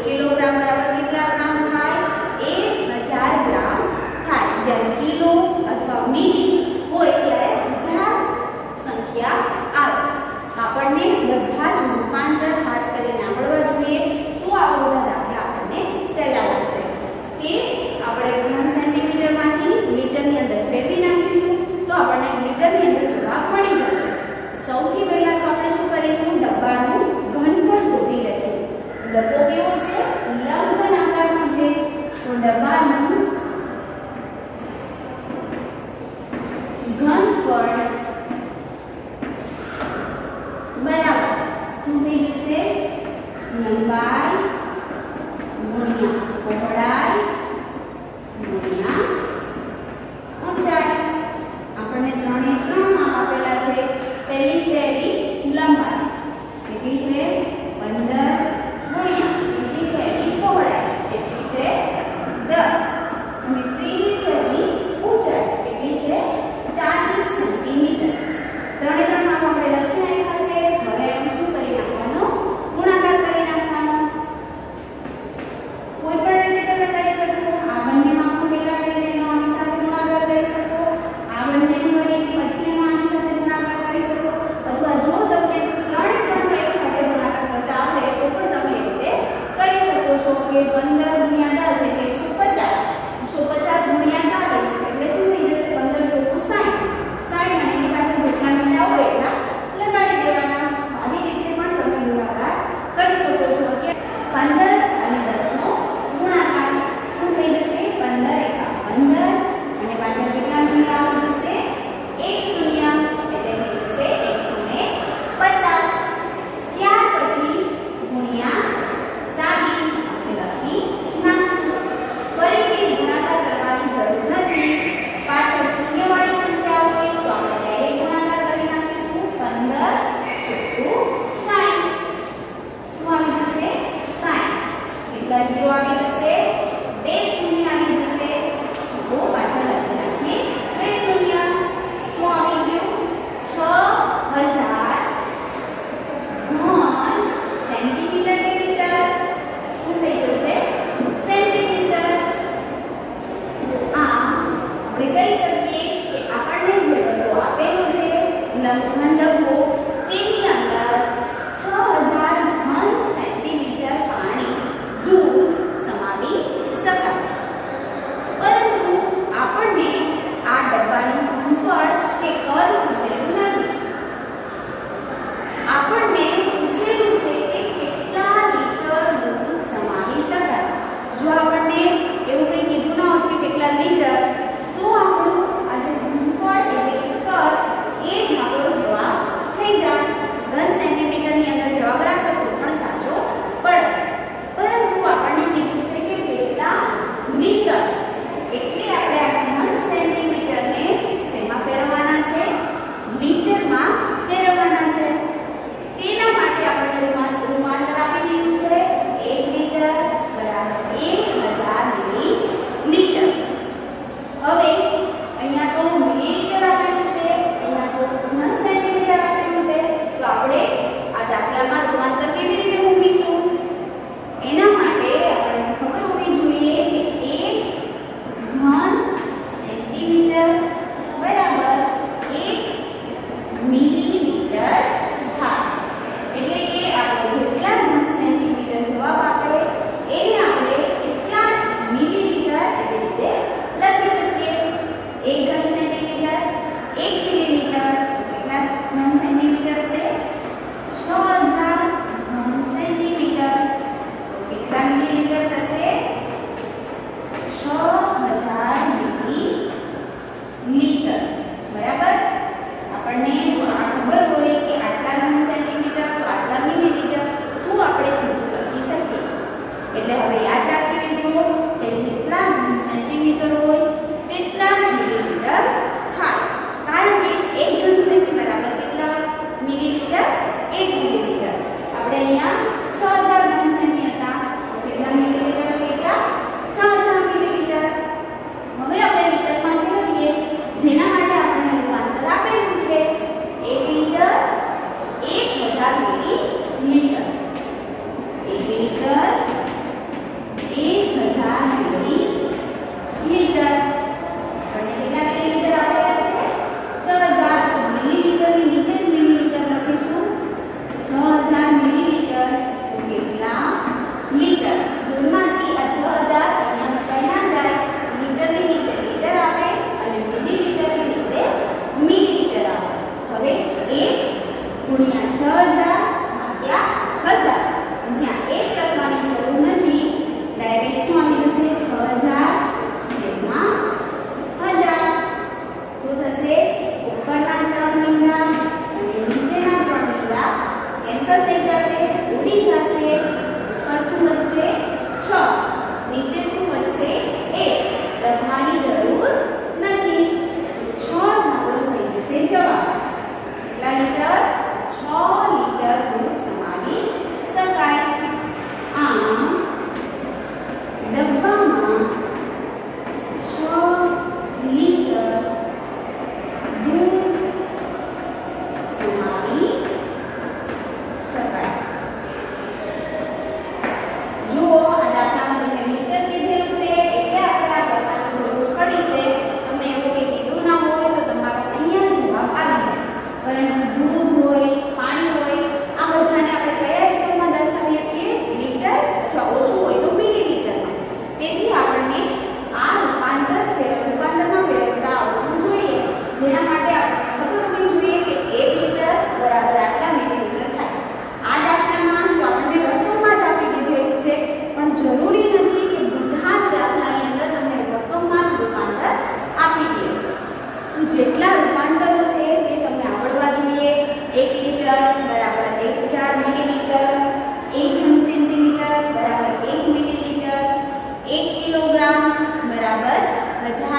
Kilogram બરાબર કેટલા ગ્રામ થાય? 1000 ગ્રામ થાય. જ્યારે કિલો અથવા મિલી હોય ત્યારે 1000 સંખ્યા આવે. આપણને બધા જ રૂપાંતર ખાસ કરીને આવડવા જોઈએ, તો આવા બધા દાખલા આપણને સહેલા લાગશે. તે આપણે ઘન સેન્ટીમીટરમાંથી લીટરની અંદર ફેરવી નાખીશું તો આપણને લીટરની અંદર જવાબ મળી જશે. સૌથી પહેલા તો આપણે શું કરીશું? ડબ્બાનું ઘનફળ શોધી લેશું. ડબ્બો કેવો છે? લંબઘન આકારનો છે. તો ડબ્બાનું ઘનફળ બરાબર શું થઈ જશે? લંબાઈ ગુણ્યા પહોળાઈ ગુણ્યા ઊંચાઈ. આપણને ત્રણે ત્રણ આપેલા છે. પહેલી છે એની લંબાઈ કેટલી છે? 15 ગુણ્યા બીજી છે એની પહોળાઈ કેટલી છે? 10 અને ત્રીજી છે એની ઊંચાઈ કેટલી છે? 40 સેન્ટીમીટર. ત્રણે ત્રણ માપ આપણે લખી નાખ્યા છે. હવે એનું શું કરી નાખવાનું? ગુણાકાર કરી નાખવાનો. કોઈ પણ રીતે તમે કરી શકો. આ બંને માપનો પહેલા કરીને એનો આની સાથે ગુણાકાર કરી શકો. આ બંનેનું કરીને પછી એનો આની સાથે ગુણાકાર કરી શકો. અથવા જો તમને ત્રણે ત્રણનો એક સાથે ગુણાકાર કરતા આવડે તો પણ તમે એ રીતે કરી શકો છો કે 15 ગુણ્યા 10 એટલે 150. 150 ગુણ્યા 40 એટલે શું થઈ જશે? 15 ચોકું 60. 60 અને એની પાછળ જેટલા મીંડા હોય એટલા લગાડી દેવાના. આવી રીતે પણ તમે ગુણાકાર કરી શકો છો. 15 અને 10 નો ગુણાકાર શું થઈ જશે? 15 એકા 15 અને પાછળ કેટલા મીંડા આવી જશે? 1 શૂન્ય એટલે થઈ જશે 150. ત્યાર પછી ગુણ્યા 40 આપણે લખી નાખશું. ફરીથી ગુણાકાર કરવાની જરૂર નથી. પાછળ શૂન્યવાળી સંખ્યા હોય તો આપણે ડાયરેક્ટ ગુણાકાર કરી નાખીશું. 15 ચોકું 60. શું આવી જશે? 60. કેટલા ઝીરો આવી જશે? 2 શૂન્ય આવી જશે. તો પાછળ લખી નાખીએ 2 શૂન્ય. શું આવી ગયું? 6000 ઘન સેન્ટીમીટર કે મીટર? શું થઈ જશે? સેન્ટીમીટર. તો આ આપણે કહી શકીએ કે આપણને જે ડબ્બો આપેલો છે લંબઘન ડબ્બો, તેની અંદર 6000 ઘન સેન્ટીમીટર પાણી દૂધ સમાવી શકાય. પરંતુ આપણને આ ડબ્બાનું ઘનફળ કે કદ પૂછેલું નથી. આપણને પૂછેલું છે કે કેટલા લીટર દૂધ સમાવી શકાય. જો આપણને એવું કંઈ કીધું ના હોત કે કેટલા લીટર, તો આપણું આ જે ઘનફળ એટલે કે કદ એ જ આપણો જવાબ થઈ જાય. ઘન સેન્ટીમીટરની અંદર જવાબ રાખો તો પણ સાચો પડે. પરંતુ આપણને કીધું છે કે કેટલા લીટર, એટલે આપણે આ ઘન સેન્ટીમીટરને શેમાં ફેરવવાના છે? લીટરમાં ફેરવવાના છે. તેના માટે આપણે રૂપાંતર આપી દીધું છે. 1 લીટર બરાબર 1000 મિલીલીટર. હવે અહીંયા તો મિલીલીટર આપેલું છે, અહીંયા તો ઘન સેન્ટીમીટર આપેલું છે. તો આપણે આ દાખલામાં રૂપાંતર કેવી રીતે મૂકીશું? એના માટે આપણને ખબર હોવી જોઈએ કે 1 ઘન સેન્ટીમીટર બરાબર 1 મિલીલીટર થાય. એટલે કે આપણે જેટલા ઘન સેન્ટીમીટર જવાબ આપે એને આપણે એટલા જ મિલીલીટર એવી રીતે લખી શકીએ. 1 ઘન સેન્ટીમીટર 1 મિલીલીટર કેટલા ઘન સેન્ટીમીટર છે? 6000 ઘન સેન્ટીમીટર. તો કેટલા મિલીલીટર થશે? 6000 મિલીલીટર. બરાબર. આપણને જો આ ખબર હોય કે આટલા ઘન સેન્ટીમીટર તો આટલા મિલીલીટર, તો આપણે સીધું લખી શકીએ. એટલે હવે યાદ રાખી લેજો કે જેટલા ઘન સેન્ટીમીટર હોય તેટલા જ મિલીલીટર થાય. કારણ કે 1 ઘન સેમી બરાબર કેટલા મિલીલીટર? 1 મિલીલીટર. આપણે અહીંયા 6000 ઘન સેમી હતા તો કેટલા મિલીલીટર થઈ ગયા? 6000 મિલીલીટર. હવે આપણે લીટરમાં ફેરવીએ, જેના માટે આપણને રૂપાંતર આપેલું છે. 1 litre 1000 millilitre. 1 litre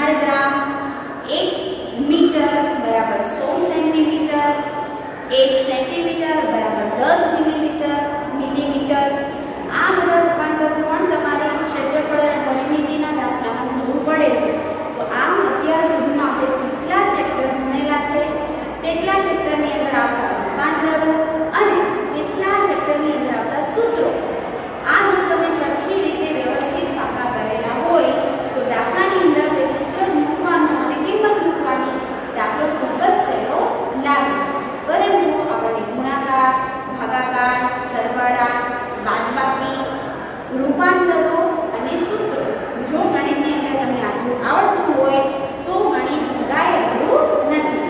1000 gram, 1 metre બરાબર 100 સેન્ટીમીટર, 1 સેન્ટીમીટર બરાબર 10 મિલીમીટર. આ બધા રૂપાંતરો પણ તમારે ક્ષેત્રફળ અને પરિમિતિના દાખલામાં જોવું પડે છે. તો આમ અત્યાર સુધીમાં આપણે જેટલા ચેપ્ટર ભણેલા છે તેટલા ચેપ્ટરની અંદર આવતા રૂપાંતરો અને તેટલા ચેપ્ટરની અંદર આવતા સૂત્રો, આ જો તમે સરખી રીતે વ્યવસ્થિત પાકા કરેલા હોય તો દાખલાની અંદર તે સૂત્ર જ મૂકવાનું અને કિંમત મૂકવાની દાખલો ખૂબ જ સહેલો લાગે. પરંતુ આપણને ગુણાકાર, ભાગાકાર, સરવાળા, બાદબાકી, રૂપાંતરો અને સૂત્રો જો ગણિતની અંદર તમને આટલું આવડતું હોય તો ગણિત જરાય અઘરું નથી.